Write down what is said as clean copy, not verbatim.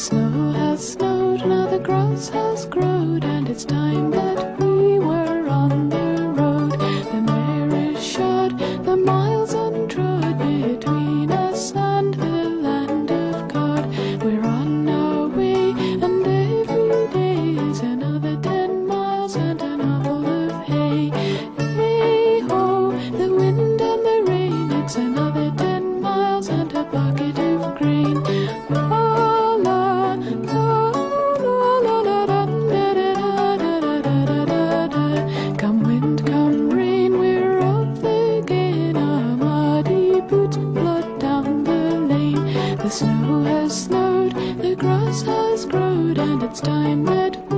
snow has snowed, now the grass has growed, and it's time that we were on the road. The mare is shod, the miles untrod, between us and the land of God. We're on our way, and every day is another 10 miles and an apple of hay. Hey ho, the wind and the rain, it's another 10 miles and a bucket of grain. Come wind, come rain, we're off again. Our muddy boots plod down the lane. The snow has snowed, the grass has growed, and it's time that